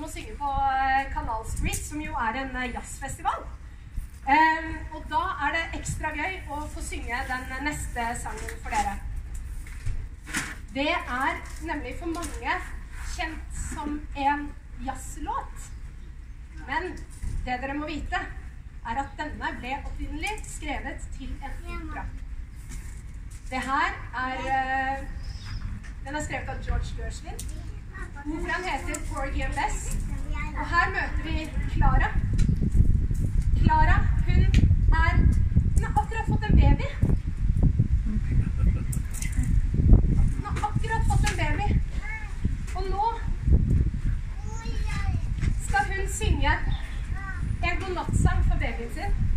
å synge på Canal Street, som jo en jazzfestival. Og da det ekstra gøy å få synge den neste sangen for dere. Det nemlig for mange kjent som en jazzlåt. Men det dere må vite at denne ble opprinnelig skrevet til en opera. Det her den skrevet av George Gershwin. Operaen heter Porgy and Bess. Og her møter vi Clara. Clara, hun har akkurat fått en baby. Hun har akkurat fått en baby. Og nå skal hun synge en godnattsang for babyen sin.